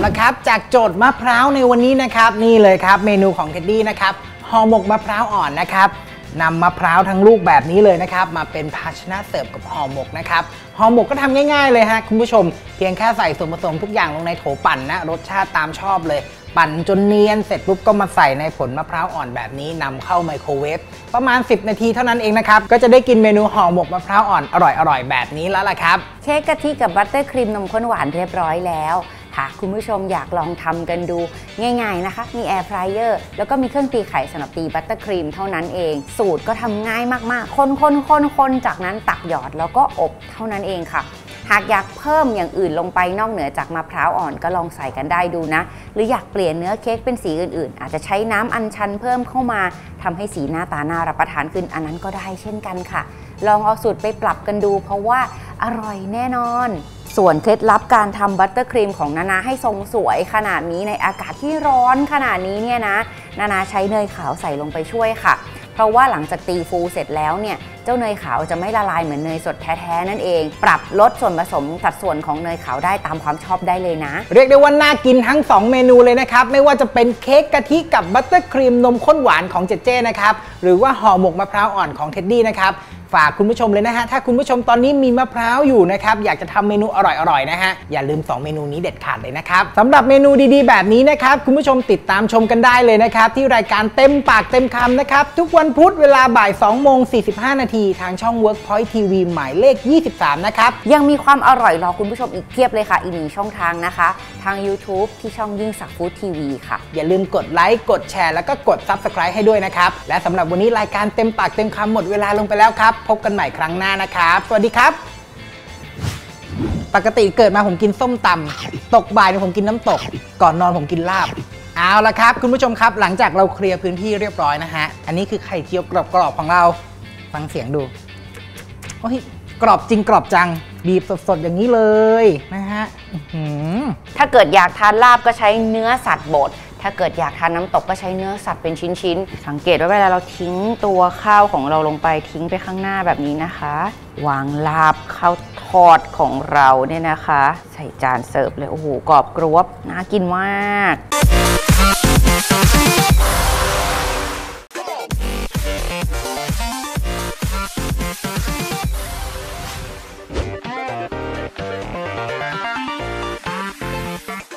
ละครับจากโจทย์มะพร้าวในวันนี้นะครับนี่เลยครับเมนูของเท็ดดี้นะครับห่อหมกมะพร้าวอ่อนนะครับนำมะพร้าวทั้งลูกแบบนี้เลยนะครับมาเป็นภาชนะเสิร์ฟกับห่อหมกนะครับห่อหมกก็ทำง่ายๆเลยฮะคุณผู้ชมเพียงแค่ใส่ส่วนผสมทุกอย่างลงในโถปั่นนะรสชาติตามชอบเลยปั่นจนเนียนเสร็จปุ๊บก็มาใส่ในผลมะพร้าวอ่อนแบบนี้นำเข้าไมโครเวฟประมาณ10นาทีเท่านั้นเองนะครับก็จะได้กินเมนูห่อหมกมะพร้าวอ่อนอร่อยๆแบบนี้แล้วล่ะครับเค้กกะทิกับบัตเตอร์ครีมนมข้นหวานเรียบร้อยแล้วค่ะคุณผู้ชมอยากลองทำกันดูง่ายๆนะคะมีแอร์ฟรายเออร์แล้วก็มีเครื่องตีไข่สำหรับตีบัตเตอร์ครีมเท่านั้นเองสูตรก็ทำง่ายมากๆคนจากนั้นตักหยอดแล้วก็อบเท่านั้นเองค่ะหากอยากเพิ่มอย่างอื่นลงไปนอกเหนือจากมะพร้าวอ่อนก็ลองใส่กันได้ดูนะหรืออยากเปลี่ยนเนื้อเค้กเป็นสีอื่นๆอาจจะใช้น้ำอัญชันเพิ่มเข้ามาทำให้สีหน้าตาน่ารับประทานขึ้นอันนั้นก็ได้เช่นกันค่ะลองเอาสูตรไปปรับกันดูเพราะว่าอร่อยแน่นอนส่วนเคล็ดลับการทำบัตเตอร์ครีมของนานาให้ทรงสวยขนาดนี้ในอากาศที่ร้อนขนาดนี้เนี่ยนะนานาใช้เนยขาวใส่ลงไปช่วยค่ะเพราะว่าหลังจากตีฟูเสร็จแล้วเนี่ยเจ้าเนยขาวจะไม่ละลายเหมือนเนยสดแท้ๆนั่นเองปรับลดส่วนผสมสัดส่วนของเนยขาวได้ตามความชอบได้เลยนะเรียกได้ว่าน่ากินทั้ง2เมนูเลยนะครับไม่ว่าจะเป็นเค้กกะทิกับบัตเตอร์ครีมนมข้นหวานของเจเจนะครับหรือว่าห่อหมกมะพร้าวอ่อนของเท็ดดี้นะครับฝากคุณผู้ชมเลยนะฮะถ้าคุณผู้ชมตอนนี้มีมะพร้าวอยู่นะครับอยากจะทำเมนูอร่อยๆนะฮะอย่าลืม2เมนูนี้เด็ดขาดเลยนะครับสำหรับเมนูดีๆแบบนี้นะครับคุณผู้ชมติดตามชมกันได้เลยนะครับที่รายการเต็มปากเต็มคำนะครับทุกวันพุธเวลาบ่าย2:45 นาทีทางช่อง Workpoint TV หมายเลข23นะครับยังมีความอร่อยรอคุณผู้ชมอีกเพียบเลยค่ะอีก1ช่องทางนะคะทาง YouTube ที่ช่องยิ่งศักดิ์ฟู้ดทีวีค่ะอย่าลืมกดไลค์กดแชร์แล้วก็กด Subscribe ให้ด้วยนะครับและสำหรับวันนี้รายการเต็มปากเต็มคำหมดเวลาลงไปแล้วครับพบกันใหม่ครั้งหน้านะครับสวัสดีครับปกติเกิดมาผมกินส้มตำตกบ่ายผมกินน้ำตกก่อนนอนผมกินลาบเอาละครับคุณผู้ชมครับหลังจากเราเคลียร์พื้นที่เรียบร้อยนะฮะอันนี้คือไข่เจียวกรอบๆของเราฟังเสียงดูโอ้ยกรอบจริงกรอบจังบีบสดๆอย่างนี้เลยนะฮะถ้าเกิดอยากทานลาบก็ใช้เนื้อสัตว์บดถ้าเกิดอยากทานน้ำตกก็ใช้เนื้อสัตว์เป็นชิ้นๆสังเกตว่าเวลาเราทิ้งตัวข้าวของเราลงไปทิ้งไปข้างหน้าแบบนี้นะคะวางลาบข้าวทอดของเราเนี่ยนะคะใส่จานเสิร์ฟเลยโอ้โหกรอบกรวบน่ากินมาก